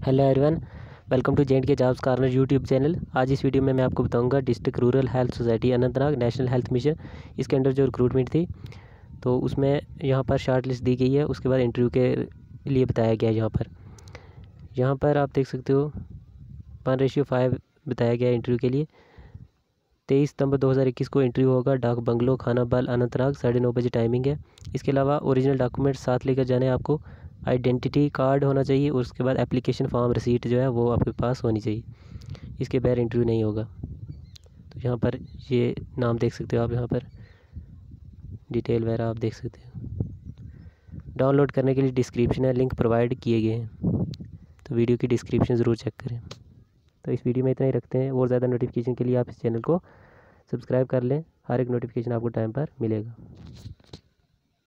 Hello everyone, welcome to J&K jobs corner YouTube channel. आज इस video में मैं आपको बताऊंगा district rural health society Anantnag national health mission, इसके अंडर जो रिक्रूटमेंट थी तो उसमें यहाँ पर शार्ट लिस्ट दी गई है। उसके बाद इंटरव्यू के लिए बताया गया है। यहाँ पर आप देख सकते हो 1:5 बताया गया है इंटरव्यू के लिए। 23 सितंबर 2021 को इंटरव्यू होगा। डाक बंगलो, खाना बाल, अनंतनाग, 9:30 बजे टाइमिंग है। इसके अलावा ओरिजिनल डॉक्यूमेंट साथ लेकर जाने आपको। आइडेंटिटी कार्ड होना चाहिए और उसके बाद एप्लीकेशन फॉर्म रिसीट जो है वो आपके पास होनी चाहिए। इसके बगैर इंटरव्यू नहीं होगा। तो यहाँ पर ये नाम देख सकते हो आप, यहाँ पर डिटेल वगैरह आप देख सकते हो। डाउनलोड करने के लिए डिस्क्रिप्शन है, लिंक प्रोवाइड किए गए हैं, तो वीडियो की डिस्क्रिप्शन ज़रूर चेक करें। तो इस वीडियो में इतना ही रखते हैं। और ज़्यादा नोटिफिकेशन के लिए आप इस चैनल को सब्सक्राइब कर लें। हर एक नोटिफिकेशन आपको टाइम पर मिलेगा।